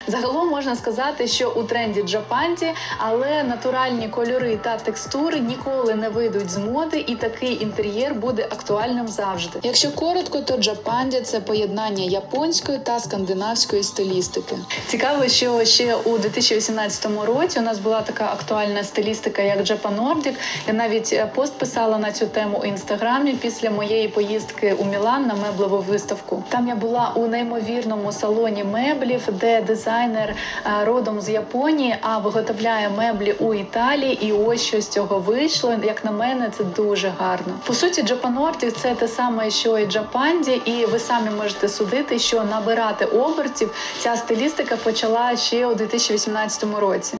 Загалом можна сказати, що у тренді джапанді, але натуральні кольори та текстури ніколи не вийдуть з моди, і такий інтер'єр буде актуальним завжди. Якщо коротко, то джапанді – це поєднання японської та скандинавської стилістики. Цікаво, що ще у 2018 році у нас була така актуальна стилістика, як Japan Nordic. Я навіть пост писала на цю тему у інстаграмі після моєї поїздки у Мілан на меблеву виставку. Там я була у неймовірному салоні меблів, де дизайнер родом з Японії, а виготовляє меблі у Італії. І ось що з цього вийшло. Як на мене, це дуже гарно. По суті, Japan Nordic – це те саме, що і джапанді, і ви самі можете судити, що набирати обертів ця стилістика почала ще у 2018 році.